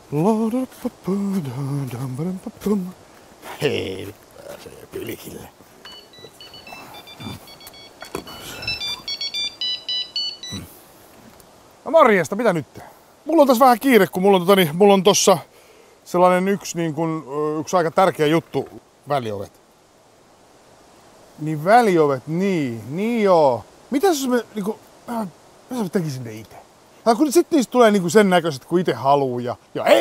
Hei, pääsee pilkille. No morjesta, mitä nyt? Mulla on tässä vähän kiire, kun mulla on tossa sellainen yksi aika tärkeä juttu, väliovet. Niin väliovet, niin joo. Mitäs jos mä tekisin ne itse? Kun sit niistä tulee sen näköiset, kun itse haluu ja ei,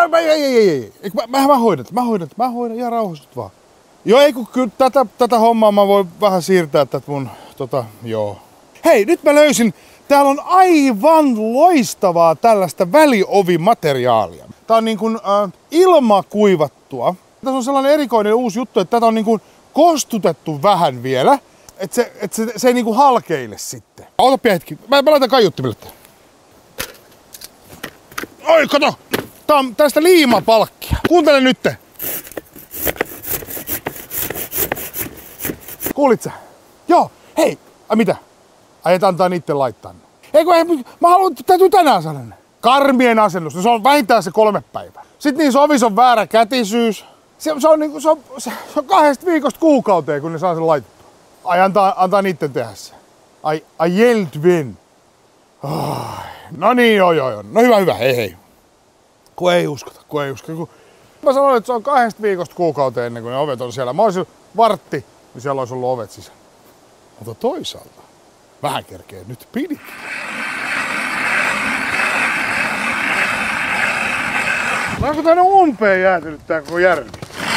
mä hoidan, ihan rauhoistut vaan. Joo, ei kun kyllä tätä hommaa mä voin vähän siirtää tätä mun, joo. Hei, nyt mä löysin, täällä on aivan loistavaa tällaista väliovimateriaalia. Tää on ilmakuivattua. Tässä on sellainen erikoinen uusi juttu, että tätä on kostutettu vähän vielä, että se ei halkeile sitten. Otapia hetki, mä laitan kaiuttimille. Oi, kato! Tää on tästä liimapalkkia. Kuuntele nytte. Kuulit sä? Joo, hei! Ai mitä? Aiot antaa niitten laittaa ne. Mä haluan, täytyy tänään saada ne. Karmien asennus, no se on vähintään se 3 päivää. Sitten niissä ovissa on väärä kätisyys. Se on 2 viikosta kuukauteen, kun ne saa sen laitettua. Ai antaa niitten tehdä se. Ai Hjältven. No niin, joo. No hyvä, hei. Kun ei uskota. Mä sanoin, että se on 2 viikosta kuukauteen ennen kuin ne ovet on siellä. Mä olisin vartti, niin siellä olisi ollut ovet sisällä. Mutta toisaalta, vähän kerkee nyt pidit. Onko tänne umpeen jäätynyt tää koko järvi?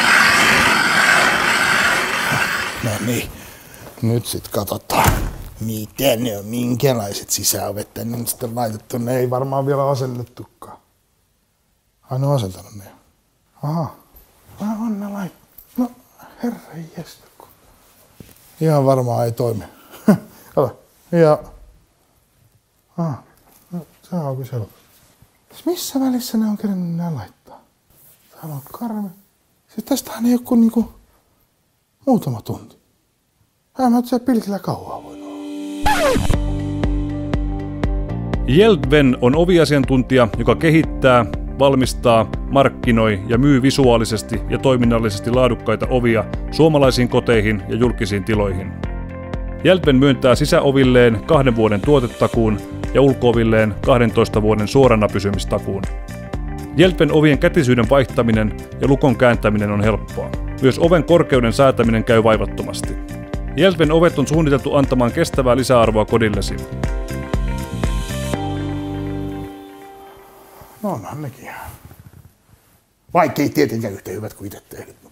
No niin, nyt sit katsotaan. Miten ne on, minkälaiset sisäovet tänne on sitten laitettu. Ne ei varmaan vielä asennettukaan. Ai ne on asentanut ne. Aha. On ne laitettu. No herra jästä. Ihan varmaan ei toimi. Kato. Ja... No, se on auki selvä. Missä välissä ne on kerennyt nää laittaa? Täällä on karme. Siis tästähän ei oo kuin muutama tunti. Mä oon siellä pilkillä kauaa voinut olla. Hjältven on oviasiantuntija, joka kehittää, valmistaa, markkinoi ja myy visuaalisesti ja toiminnallisesti laadukkaita ovia suomalaisiin koteihin ja julkisiin tiloihin. Hjältven myöntää sisäovilleen 2 vuoden tuotetakuun ja ulko-ovilleen 12 vuoden suorana pysymistakuun. Hjältven ovien kätisyyden vaihtaminen ja lukon kääntäminen on helppoa. Myös oven korkeuden säätäminen käy vaivattomasti. Hjältven ovet on suunniteltu antamaan kestävää lisäarvoa kodillesi. No onhan nekin. Vaikkei tietenkään yhtä hyvät kuin itse tehnyt.